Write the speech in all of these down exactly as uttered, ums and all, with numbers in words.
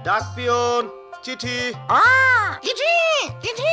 ডাক পিয়ন, চিঠি। আ চিঠি চিঠি।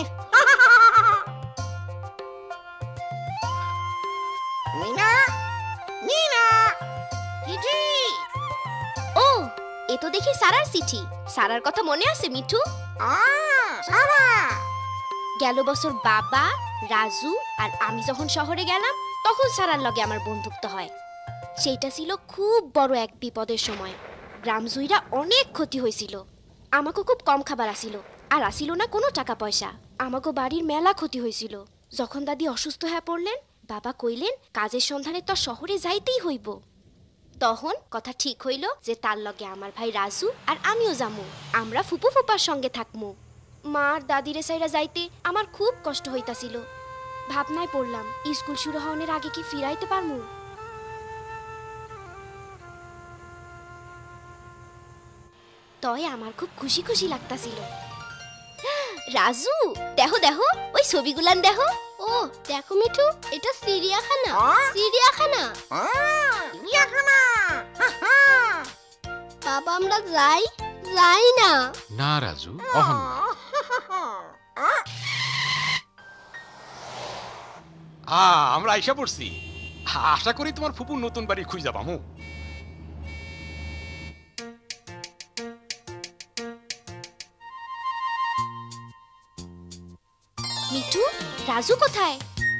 মিনা মিনা চিঠি। ও, এ তো দেখি সারার চিঠি। সারার কথা মনে আছে মিঠু? আ সারা। গেল বছর বাবা, রাজু আর আমি যখন শহরে গেলাম তখন সারার লগে আমার বন্ধুত্ব হয়। সেইটা ছিল খুব বড় এক বিপদের সময়। গ্রাম জুইরা অনেক ক্ষতি হয়েছিল। আমাকে খুব কম খাবার আসিল, আর আসিল না কোনো টাকা পয়সা। আমাকে বাড়ির মেলা ক্ষতি হয়েছিল। যখন দাদি অসুস্থ হয়ে পড়লেন, বাবা কইলেন কাজের সন্ধানে তো শহরে যাইতেই হইব। তখন কথা ঠিক হইল যে তার লগে আমার ভাই রাজু আর আমিও যামু। আমরা ফুপু ফুপার সঙ্গে থাকমু। মা আর দাদিরে সাইরা যাইতে আমার খুব কষ্ট হইতাছিল। ভাবনায় পড়লাম স্কুল শুরু হওয়ার আগে কি ফিরাইতে পারমু। তয় আমার খুব খুশি খুশি লাগতাছিল। রাজু, দেখো দেখো ওই ছবিগুলান দেখো। ও দেখো মিঠু, এটা চিড়িয়াখানা। চিড়িয়াখানা চিড়িয়াখানা। বাবা, আমরা যাই যাই না। না রাজু, অহন না। আ আমরা আইসা পড়ছি। আশা করি তোমার ফুপুর নতুন বাড়ি খুঁজে পামু। মিঠু, রাজু কোথায়?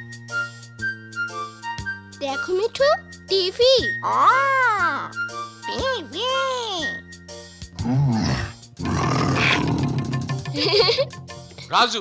দেখো মিঠু, টিভি। আ টিভি। রাজু,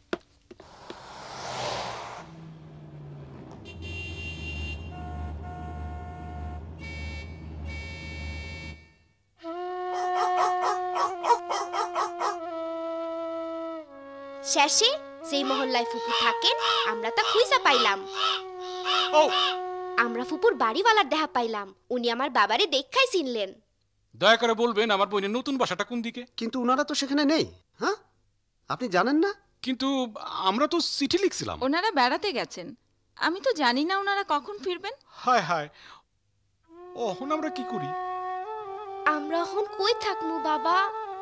শেষে সেই মহল্লায় ফুপু থাকেন, আমরা তা খুঁজা পাইলাম। ও আমরা ফুপুর বাড়িওয়ালার দেখা পাইলাম। উনি আমার বাবারে দেখাই চিনলেন। দয়া করে বলবেন আমার বোনের নতুন বাসাটা কোন দিকে? কিন্তু ওনারা তো সেখানে নেই। হ্যাঁ, আপনি জানেন না? কিন্তু আমরা তো চিঠি লিখছিলাম। ওনারা বেড়াতে গেছেন, আমি তো জানি না ওনারা কখন ফিরবেন। হায় হায়, অহন আমরা কি করি? আমরা এখন কই থাকমু বাবা?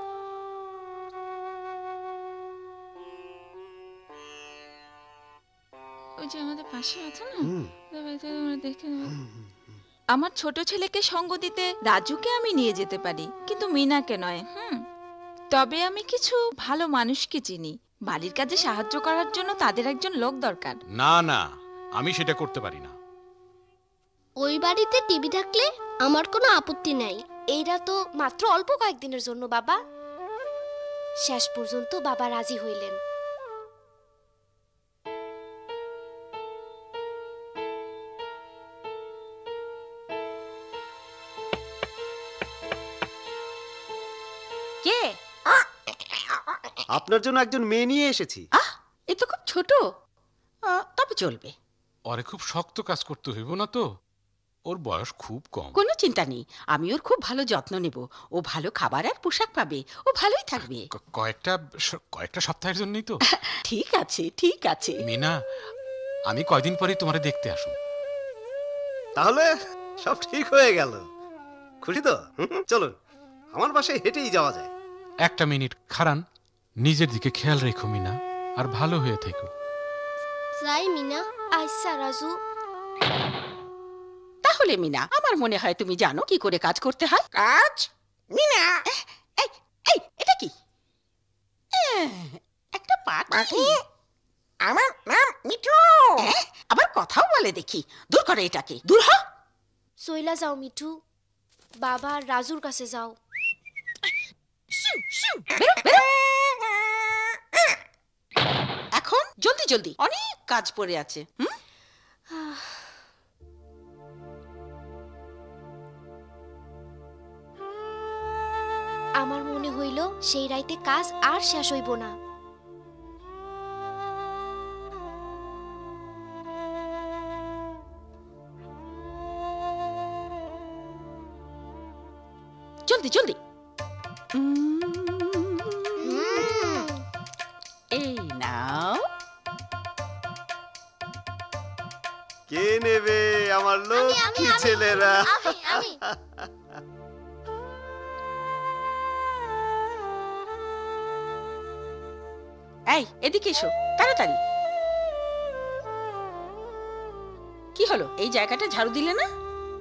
ওই যে আমাদের পাশে আছে না, হুম। দেখে আমার ছোট ছেলেকে সঙ্গ দিতে রাজুকে আমি নিয়ে যেতে পারি, কিন্তু মিনাকে নয়। হুম, তবে আমি কিছু ভালো মানুষকে চিনি। বাড়ির কাজে সাহায্য করার জন্য তাদের একজন লোক দরকার। না না, আমি সেটা করতে পারি না। ওই বাড়িতে টিভি থাকলে আমার কোনো আপত্তি নাই। এইটা তো মাত্র অল্প কয়েকদিনের জন্য বাবা। শেষ পর্যন্ত বাবা রাজি হইলেন। কে? আপনার জন্য একজন মেয়ে নিয়ে এসেছি। আহ, এ তো খুব ছোট। আহ, তবে চলবে। ওরে খুব শক্ত কাজ করতে হইব না তো, ওর বয়স খুব কম। কোনো চিন্তা নেই, আমি ওর খুব ভালো যত্ন নেব। ও ভালো খাবার আর পোশাক পাবে, ও ভালোই থাকবে। ক- কয়েকটা স- কয়েকটা সপ্তাহের জন্যই তো। ঠিক আছে ঠিক আছে। মিনা, আমি কয়দিন পরেই তোমারে দেখতে আসুন। তাহলে সব ঠিক হয়ে গেল। খুশি তো? হুম, চলুন, আমার বাসায় হেঁটেই যাওয়া যায়। একটা মিনিট খারান, নিজের দিকে খেয়াল রেখো মিনা, আর ভালো হয়ে থেকো। যাই মিনা। আচ্ছা রাজু। তাহলে মিনা, আমার মনে হয় তুমি জানো কি করে কাজ করতে হয়। কাজ? মিনা, এই এই এটা কি? এহ, একটা পাখি। পাখি? আমার নাম মিঠু। এহ, আবার কথাও বলে দেখি। দূর করে এটাকে, দূর হ। সইলা যাও মিঠু, বাবা আর রাজুর কাছে যাও। বেরো, বেরো। এখন জলদি জলদি, অনেক কাজ পড়ে আছে। হুম, আমার মনে হইল সেই রাইতে কাজ আর শেষ হইব না। জলদি জলদি। এই নাও। কে নেবে আমার লক্ষ্মী ছেলেরা? এই এদিকে এসো তাড়াতাড়ি। কি হলো, এই জায়গাটা ঝাড়ু দিলে না?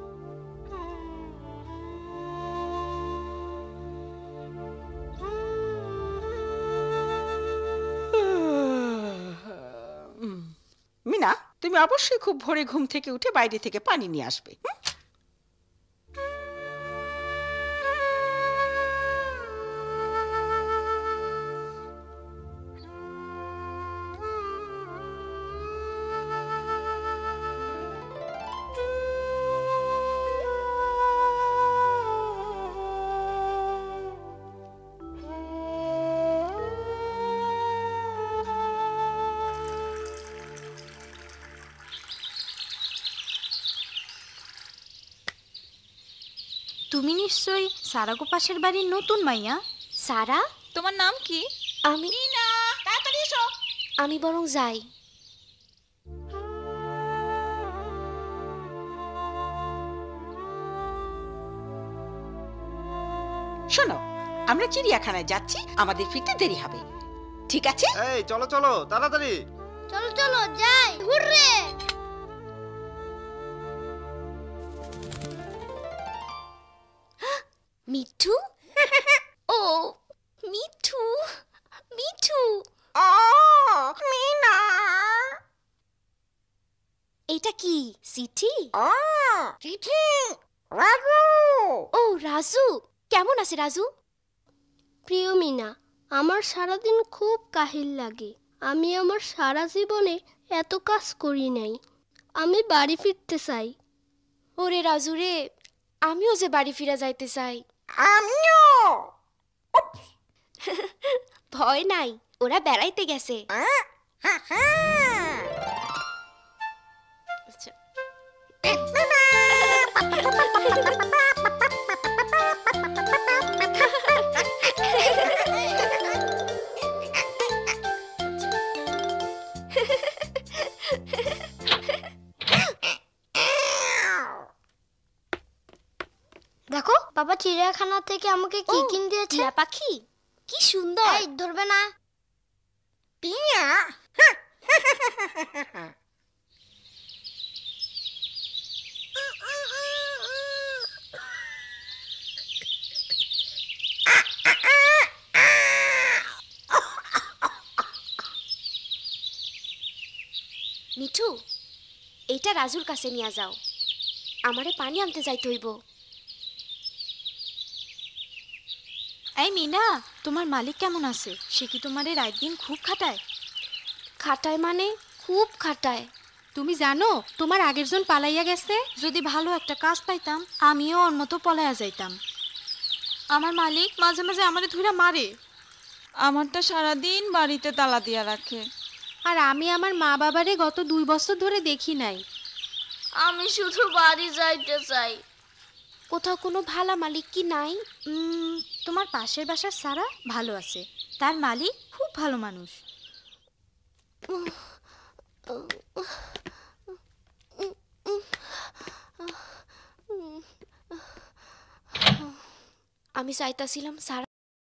উম, মিনা, তুমি অবশ্যই খুব ভোরে ঘুম থেকে উঠে বাইরে থেকে পানি নিয়ে আসবে। হুম? তুমি নিশ্চয়ই সারাগো পাশের বাড়ির নতুন মাইয়া? সারা, তোমার নাম কি? আমি মিনা তাড়াতাড়ি এসো। আমি বরং যাই। শোনো, আমরা চিড়িয়াখানায় যাচ্ছি, আমাদের ফিরতে দেরি হবে, ঠিক আছে? এই চলো চলো তাড়াতাড়ি। চলো চলো যাই, হুররে। মিঠু, ও মিঠু, মিঠু, ও মিনা, এটা কি চিঠি? ও চিঠি রাজু। ও রাজু, কেমন আছে রাজু? প্রিয় মিনা, আমার সারাদিন খুব কাহিল লাগে। আমি আমার সারা জীবনে এত কাজ করি নাই। আমি বাড়ি ফিরতে চাই। ওরে রাজু রে, আমিও যে বাড়ি ফিরে যাইতে চাই। আমিও। ভয় নাই, ওরা বেড়াইতে গেছে। হ্যাঁ, হ্যাঁ, হ্যাঁ। দেখো, বাবা চিড়িয়াখানা থেকে আমাকে কি ও, কিনে দিয়েছে। টিয়া পাখি, কি সুন্দর। এই ধরবে না। টিয়া। মিঠু, এইটা রাজুর কাছে নিয়ে যাও, আমারে পানি আনতে যাইতে হইব। এই মিনা, তোমার মালিক কেমন আছে? সে কি তোমার রাত দিন খুব খাটায়? খাটায় মানে খুব খাটায়। তুমি জানো তোমার আগের জন পালাইয়া গেছে? যদি ভালো একটা কাজ পাইতাম আমিও ওর মতো পলাইয়া যাইতাম। আমার মালিক মাঝে মাঝে আমারে ধুইরা মারে। আমারটা সারাদিন বাড়িতে তালা দিয়া রাখে। আর আমি আমার মা বাবারে গত দুই বছর ধরে দেখি নাই। আমি শুধু বাড়ি যাইতে চাই। কোথাও কোনো ভালা মালিক কি নাই? উম, তোমার পাশের বাসার সারা ভালো আছে, তার মালিক খুব ভালো মানুষ। আমি চাইতাছিলাম সারা